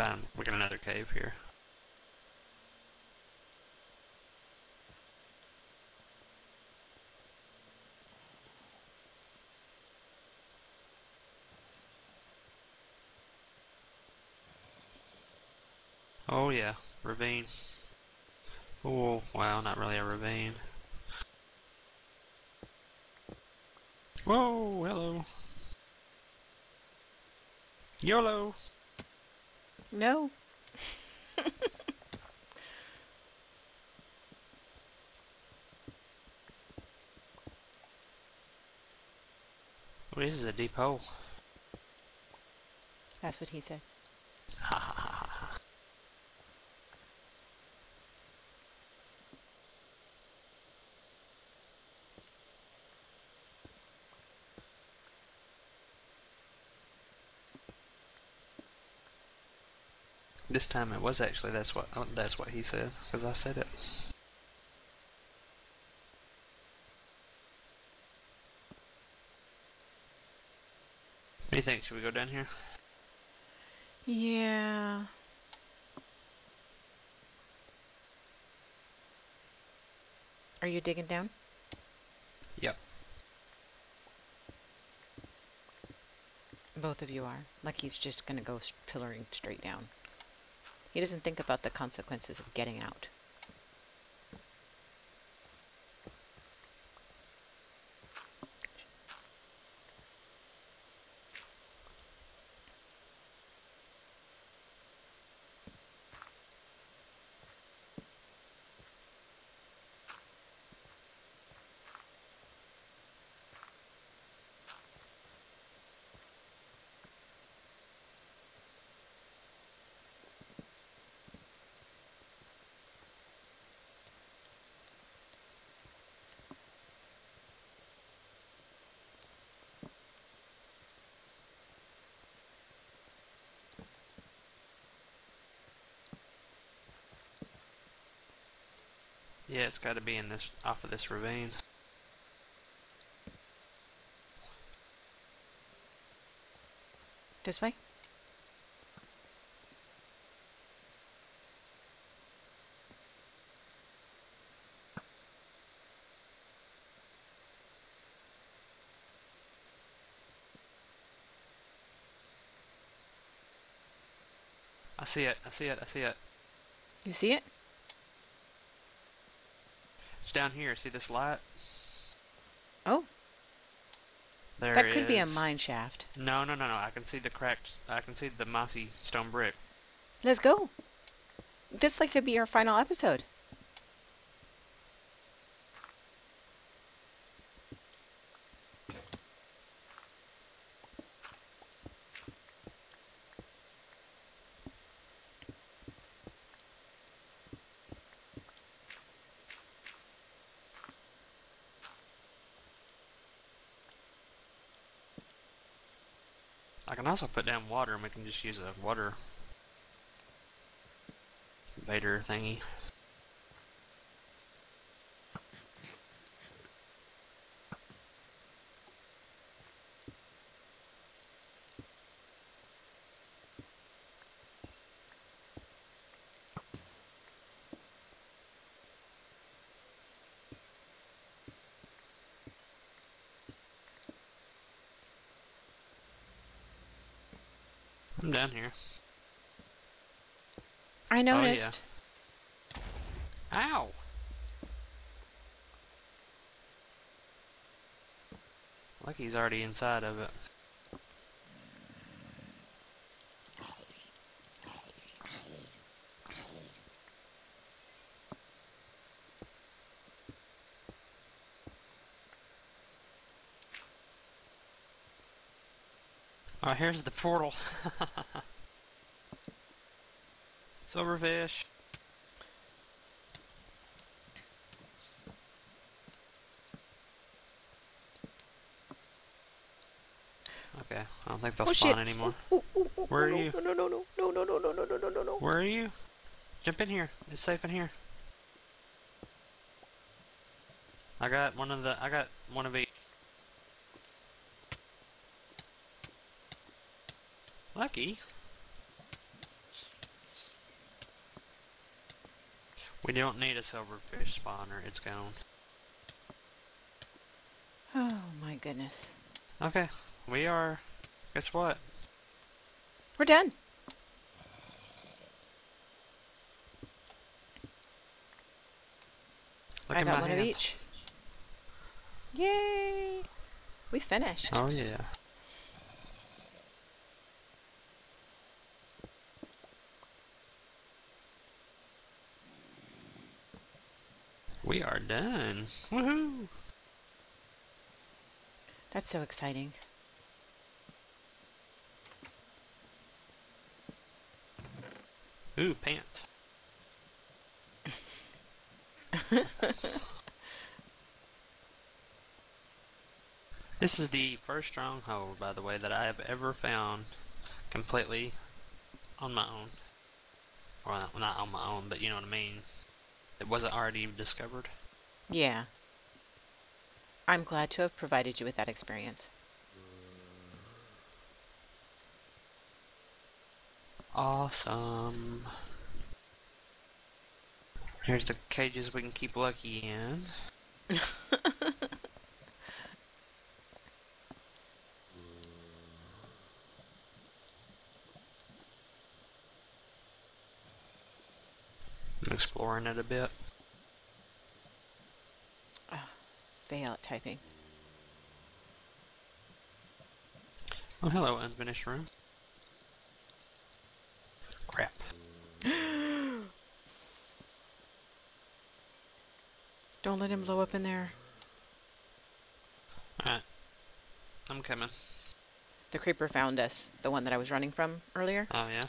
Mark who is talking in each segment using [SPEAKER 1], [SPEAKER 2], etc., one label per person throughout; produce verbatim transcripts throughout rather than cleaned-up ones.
[SPEAKER 1] found, we got another cave here. Oh yeah, ravine. Oh, wow, not really a ravine. Whoa, hello. YOLO!
[SPEAKER 2] No.
[SPEAKER 1] Oh, this is a deep hole.
[SPEAKER 2] That's what he said.
[SPEAKER 1] Ha ha ha ha. This time it was actually, that's what oh, that's what he said, because I said it. What do you think? Should we go down here?
[SPEAKER 2] Yeah. Are you digging down?
[SPEAKER 1] Yep.
[SPEAKER 2] Both of you are. Like he's just gonna go pillaring straight down. He doesn't think about the consequences of getting out.
[SPEAKER 1] Yeah, it's got to be in this, off of this ravine.
[SPEAKER 2] This way?
[SPEAKER 1] I see it, I see it, I see it.
[SPEAKER 2] You see it?
[SPEAKER 1] It's down here, see this light?
[SPEAKER 2] Oh.
[SPEAKER 1] There
[SPEAKER 2] That
[SPEAKER 1] it
[SPEAKER 2] could
[SPEAKER 1] is.
[SPEAKER 2] be a mine shaft.
[SPEAKER 1] No, no, no, no, I can see the cracked, I can see the mossy stone brick.
[SPEAKER 2] Let's go. This like could be our final episode.
[SPEAKER 1] I can also put down water and we can just use a water Vader thingy. I'm down here.
[SPEAKER 2] I noticed.
[SPEAKER 1] Oh, yeah. Ow! Like he's already inside of it. Oh, here's the portal. Silverfish. Okay, I don't think they'll
[SPEAKER 2] Oh
[SPEAKER 1] spawn
[SPEAKER 2] shit.
[SPEAKER 1] anymore.
[SPEAKER 2] Ooh, ooh, ooh,
[SPEAKER 1] Where are
[SPEAKER 2] no,
[SPEAKER 1] you?
[SPEAKER 2] No, no, no, no, no, no, no, no, no, no, no, no.
[SPEAKER 1] Where are you? Jump in here. It's safe in here. I got one of the. I got one of each. Lucky. We don't need a silverfish spawner. It's gone.
[SPEAKER 2] Oh my goodness.
[SPEAKER 1] Okay, we are. Guess what?
[SPEAKER 2] We're done.
[SPEAKER 1] Look
[SPEAKER 2] I
[SPEAKER 1] at
[SPEAKER 2] got
[SPEAKER 1] my
[SPEAKER 2] one of
[SPEAKER 1] hands.
[SPEAKER 2] each. Yay! We finished.
[SPEAKER 1] Oh yeah. We are done. Woohoo!
[SPEAKER 2] That's so exciting.
[SPEAKER 1] Ooh, pants. This is the first stronghold, by the way, that I have ever found completely on my own. Well, not on my own, but you know what I mean. It wasn't already discovered.
[SPEAKER 2] Yeah. I'm glad to have provided you with that experience.
[SPEAKER 1] Awesome. Here's the cages we can keep Lucky in. I'm exploring it a bit.
[SPEAKER 2] Oh, fail at typing.
[SPEAKER 1] Oh, hello, unfinished room. Crap.
[SPEAKER 2] Don't let him blow up in there.
[SPEAKER 1] Alright. I'm coming.
[SPEAKER 2] The creeper found us, the one that I was running from earlier.
[SPEAKER 1] Oh, yeah?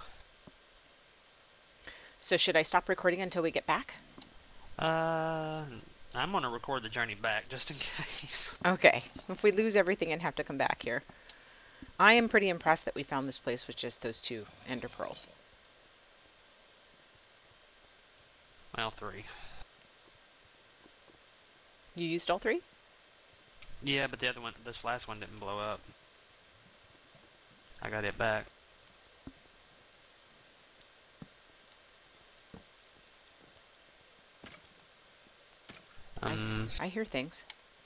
[SPEAKER 2] So should I stop recording until we get back?
[SPEAKER 1] Uh, I'm gonna record the journey back, just in case.
[SPEAKER 2] Okay. If we lose everything and have to come back here. I am pretty impressed that we found this place with just those two ender pearls.
[SPEAKER 1] Well, three.
[SPEAKER 2] You used all three?
[SPEAKER 1] Yeah, but the other one, this last one didn't blow up. I got it back. Um,
[SPEAKER 2] I, I hear things.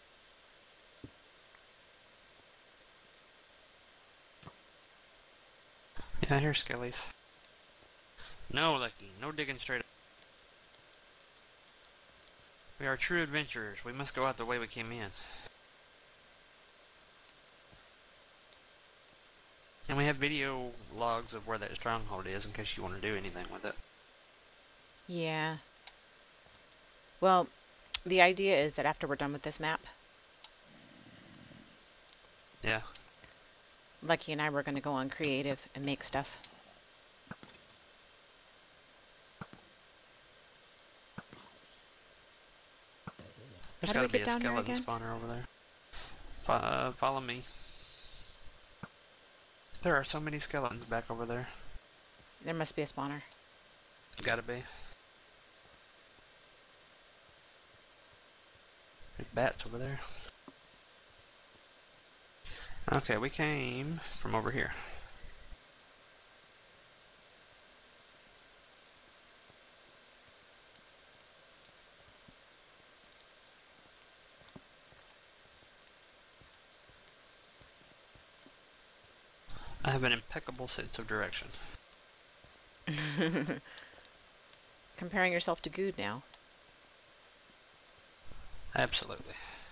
[SPEAKER 1] yeah, I hear skellies. No, Lucky, no digging straight up. We are true adventurers. We must go out the way we came in. And we have video logs of where that stronghold is in case you want to do anything with it.
[SPEAKER 2] Yeah. Well, the idea is that after we're done with this map,
[SPEAKER 1] Yeah.
[SPEAKER 2] Lucky and I were going to go on creative and make stuff.
[SPEAKER 1] There's
[SPEAKER 2] How do
[SPEAKER 1] got
[SPEAKER 2] we
[SPEAKER 1] to be
[SPEAKER 2] get
[SPEAKER 1] a
[SPEAKER 2] down there
[SPEAKER 1] skeleton
[SPEAKER 2] again?
[SPEAKER 1] spawner over there. Fo uh, follow me. There are so many skeletons back over there.
[SPEAKER 2] There must be a spawner.
[SPEAKER 1] Gotta be. There's bats over there. Okay, we came from over here. I have an impeccable sense of direction.
[SPEAKER 2] Comparing yourself to Good now.
[SPEAKER 1] Absolutely.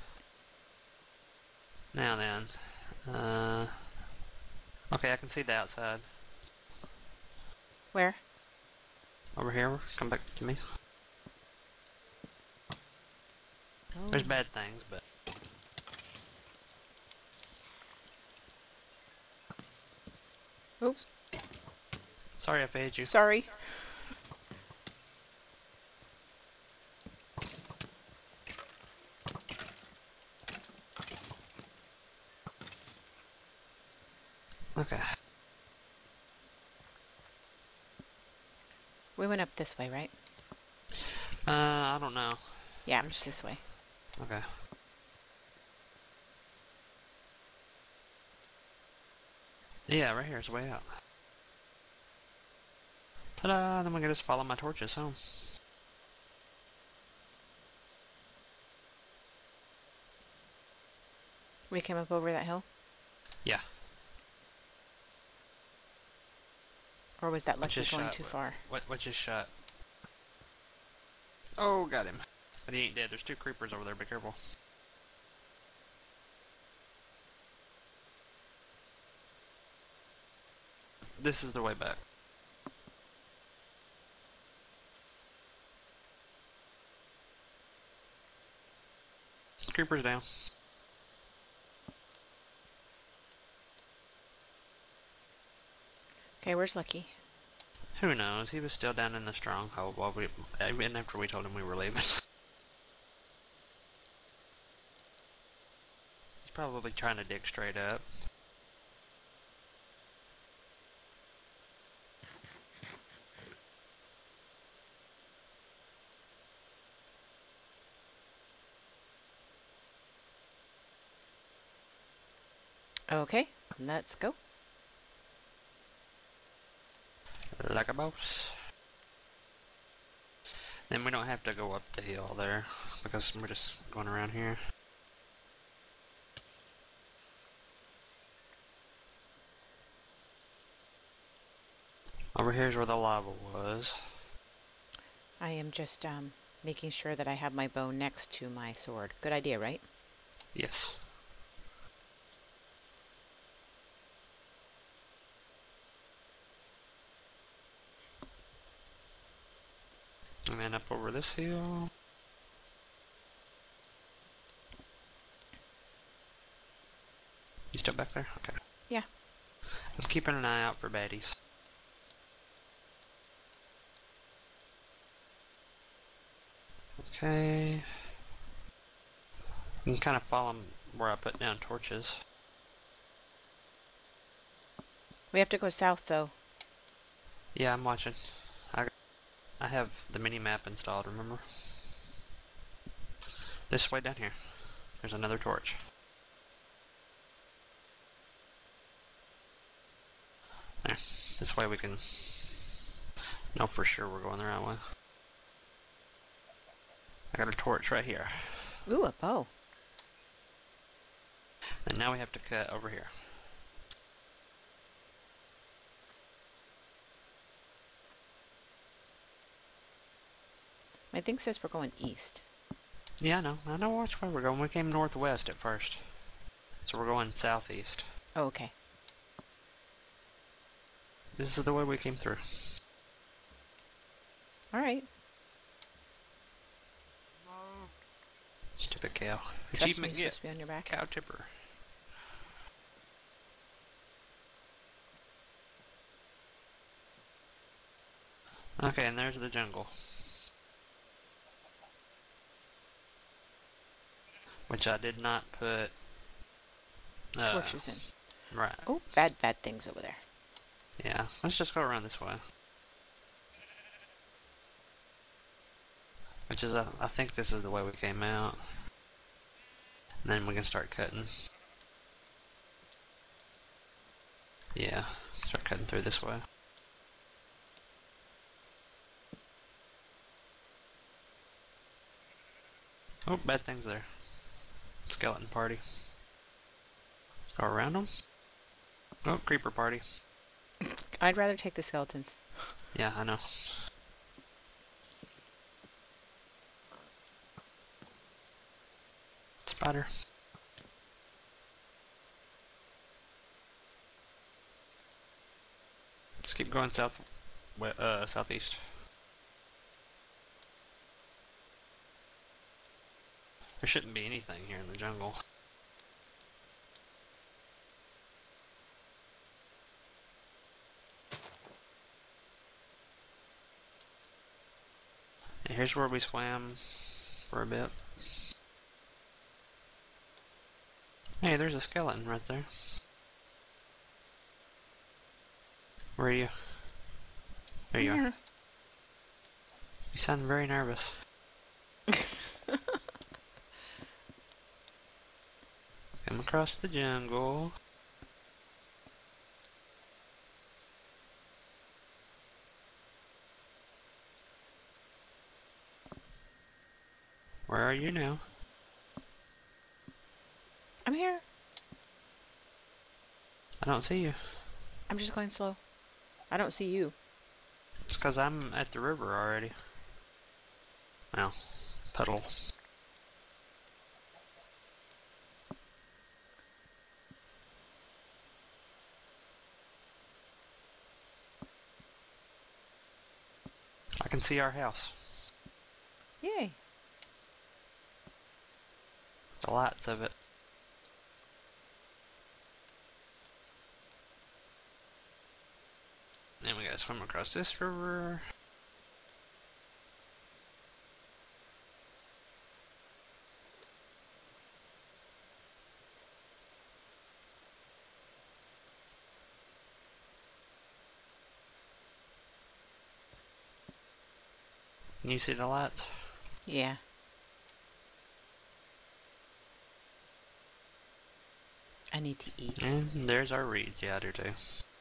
[SPEAKER 1] Now then, uh, okay, I can see the outside.
[SPEAKER 2] Where?
[SPEAKER 1] Over here, come back to me.
[SPEAKER 2] Oh.
[SPEAKER 1] There's bad things, but...
[SPEAKER 2] Oops.
[SPEAKER 1] Sorry if I hit you.
[SPEAKER 2] Sorry.
[SPEAKER 1] Okay.
[SPEAKER 2] We went up this way, right?
[SPEAKER 1] Uh, I don't know.
[SPEAKER 2] Yeah,
[SPEAKER 1] There's-
[SPEAKER 2] it's this way.
[SPEAKER 1] Okay. Yeah, right here is the way out. Ta-da! Then we can just follow my torches home.
[SPEAKER 2] We came up over that hill?
[SPEAKER 1] Yeah.
[SPEAKER 2] Or was that
[SPEAKER 1] What
[SPEAKER 2] Lucky
[SPEAKER 1] just
[SPEAKER 2] going
[SPEAKER 1] shot?
[SPEAKER 2] too
[SPEAKER 1] What,
[SPEAKER 2] far?
[SPEAKER 1] what, what just shot? Oh, got him. But he ain't dead. There's two creepers over there. Be careful. This is the way back. Creepers down.
[SPEAKER 2] Okay, where's Lucky?
[SPEAKER 1] Who knows? He was still down in the stronghold while we, even after we told him we were leaving. He's probably trying to dig straight up.
[SPEAKER 2] Okay, let's go.
[SPEAKER 1] Like a boss. Then we don't have to go up the hill there, because we're just going around here. Over here's where the lava was.
[SPEAKER 2] I am just um, making sure that I have my bow next to my sword. Good idea, right?
[SPEAKER 1] Yes. And then up over this hill. You still back there? Okay.
[SPEAKER 2] Yeah.
[SPEAKER 1] I'm keeping an eye out for baddies. Okay. You can kind of follow 'em where I put down torches.
[SPEAKER 2] We have to go south, though.
[SPEAKER 1] Yeah, I'm watching. I, I have the mini map installed, remember? This way down here. There's another torch. There. This way we can know for sure we're going the right way. I got a torch right here.
[SPEAKER 2] Ooh, a bow.
[SPEAKER 1] And now we have to cut over here.
[SPEAKER 2] My thing says we're going east.
[SPEAKER 1] Yeah, I know. I know which way we're going. We came northwest at first. So we're going southeast.
[SPEAKER 2] Oh, okay.
[SPEAKER 1] This is the way we came through.
[SPEAKER 2] All right.
[SPEAKER 1] Stupid cow.
[SPEAKER 2] Trust me,
[SPEAKER 1] Achievement
[SPEAKER 2] it's
[SPEAKER 1] get.
[SPEAKER 2] supposed to be on your back.
[SPEAKER 1] Cow tipper. Okay, and there's the jungle. Which I did not put... Uh,
[SPEAKER 2] Torches in.
[SPEAKER 1] Right.
[SPEAKER 2] Oh, bad, bad things over there.
[SPEAKER 1] Yeah, let's just go around this way. Which is, uh, I think this is the way we came out. And then we can start cutting. Yeah, start cutting through this way. Oh, bad things there. Skeleton party. Go around them. Oh, creeper party.
[SPEAKER 2] I'd rather take the skeletons.
[SPEAKER 1] Yeah, I know. Spider. Let's keep going south, uh, southeast. There shouldn't be anything here in the jungle. And here's where we swam for a bit. Hey, there's a skeleton right there. Where are you? There you
[SPEAKER 2] Yeah.
[SPEAKER 1] are. You sound very nervous. Come across the jungle. Where are you now?
[SPEAKER 2] I'm here.
[SPEAKER 1] I don't see you.
[SPEAKER 2] I'm just going slow. I don't see you.
[SPEAKER 1] It's because I'm at the river already. Well, puddle. I can see our house.
[SPEAKER 2] Yay.
[SPEAKER 1] The lights of it. Then we gotta swim across this river. Can you see the lights?
[SPEAKER 2] Yeah. I need to eat.
[SPEAKER 1] And there's our reeds. Yeah, I do too.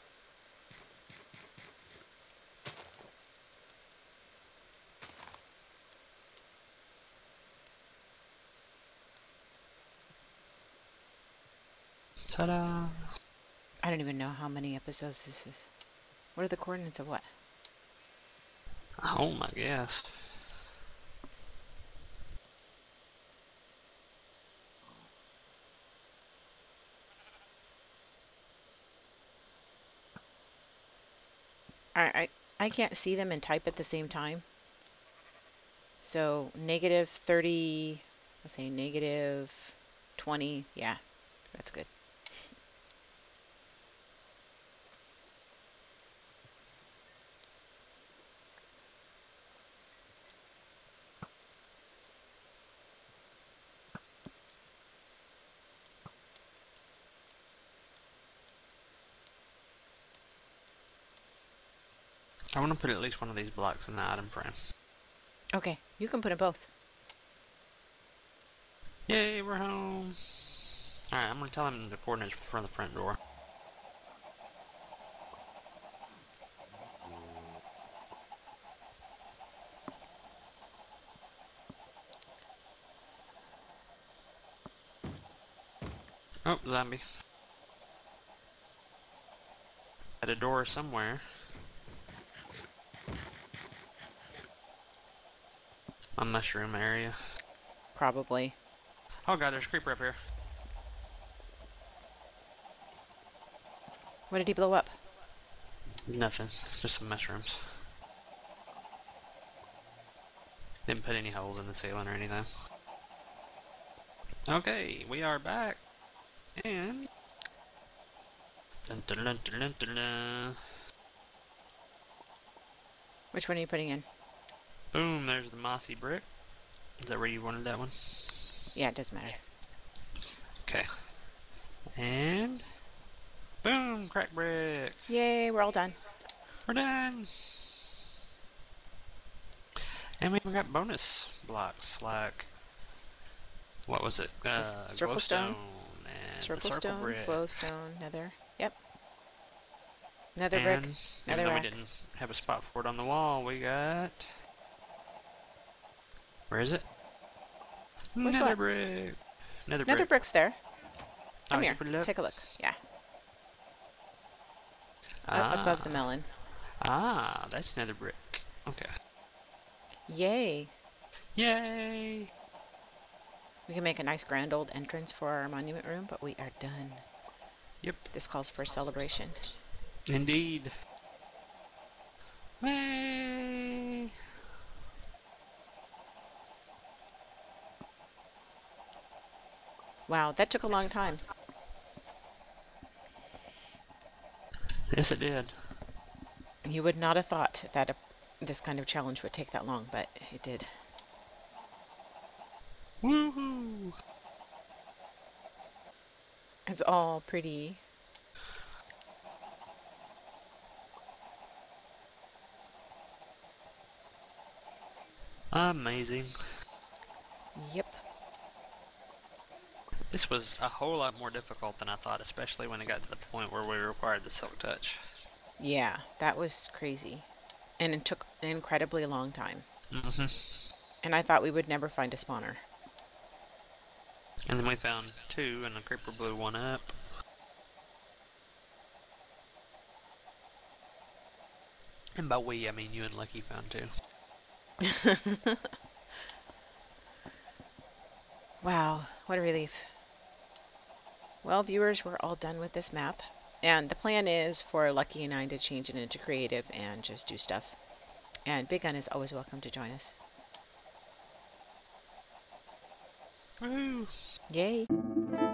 [SPEAKER 1] Ta-da!
[SPEAKER 2] I don't even know how many episodes this is. What are the coordinates of what?
[SPEAKER 1] Oh my gosh.
[SPEAKER 2] I, I, I can't see them and type at the same time. So negative thirty, let's say negative twenty. Yeah, that's good.
[SPEAKER 1] I want to put at least one of these blocks in the item frame.
[SPEAKER 2] Okay, you can put them both.
[SPEAKER 1] Yay, we're home. Alright, I'm going to tell him the coordinates for the front door. Oh, zombie. At a door somewhere. A mushroom area.
[SPEAKER 2] Probably.
[SPEAKER 1] Oh god, there's a creeper up here.
[SPEAKER 2] What did he blow up?
[SPEAKER 1] Nothing. Just some mushrooms. Didn't put any holes in the ceiling or anything. Okay, we are back. And... Dun, dun, dun, dun, dun, dun, dun.
[SPEAKER 2] Which one are you putting in?
[SPEAKER 1] Boom, there's the mossy brick. Is that where you wanted that one?
[SPEAKER 2] Yeah, it doesn't matter.
[SPEAKER 1] Okay. And... Boom, crack brick.
[SPEAKER 2] Yay, we're all done.
[SPEAKER 1] We're done. And we even got bonus blocks like... What was it? Uh,
[SPEAKER 2] circle
[SPEAKER 1] glowstone
[SPEAKER 2] stone.
[SPEAKER 1] and
[SPEAKER 2] Circle,
[SPEAKER 1] the circle
[SPEAKER 2] stone,
[SPEAKER 1] brick.
[SPEAKER 2] glowstone, nether. Yep. Nether
[SPEAKER 1] And
[SPEAKER 2] brick.
[SPEAKER 1] even
[SPEAKER 2] Nether
[SPEAKER 1] though
[SPEAKER 2] rack.
[SPEAKER 1] we didn't have a spot for it on the wall, we got... Where is it?
[SPEAKER 2] Where's
[SPEAKER 1] Nether
[SPEAKER 2] what?
[SPEAKER 1] brick. Nether,
[SPEAKER 2] Nether
[SPEAKER 1] brick.
[SPEAKER 2] brick's there.
[SPEAKER 1] Oh,
[SPEAKER 2] Come
[SPEAKER 1] did you
[SPEAKER 2] here.
[SPEAKER 1] put it up?
[SPEAKER 2] Take a look. Yeah.
[SPEAKER 1] Ah.
[SPEAKER 2] Up above the melon.
[SPEAKER 1] Ah, that's nether brick. Okay.
[SPEAKER 2] Yay.
[SPEAKER 1] Yay!
[SPEAKER 2] We can make a nice grand old entrance for our monument room, but we are done.
[SPEAKER 1] Yep.
[SPEAKER 2] This calls for a celebration.
[SPEAKER 1] Indeed. Yay!
[SPEAKER 2] Wow, that took a long time.
[SPEAKER 1] Yes, it did.
[SPEAKER 2] You would not have thought that a, this kind of challenge would take that long, but it did.
[SPEAKER 1] Woohoo!
[SPEAKER 2] It's all pretty.
[SPEAKER 1] Amazing.
[SPEAKER 2] Yep.
[SPEAKER 1] This was a whole lot more difficult than I thought, especially when it got to the point where we required the silk touch.
[SPEAKER 2] Yeah, that was crazy. And it took an incredibly long time.
[SPEAKER 1] Mm-hmm.
[SPEAKER 2] And I thought we would never find a spawner.
[SPEAKER 1] And then we found two, and the creeper blew one up. And by we, I mean you and Lucky found two.
[SPEAKER 2] Wow, what a relief. Well, viewers, we're all done with this map. And the plan is for Lucky and I to change it into creative and just do stuff. And Big Gun is always welcome to join us.
[SPEAKER 1] Woo!
[SPEAKER 2] Yay!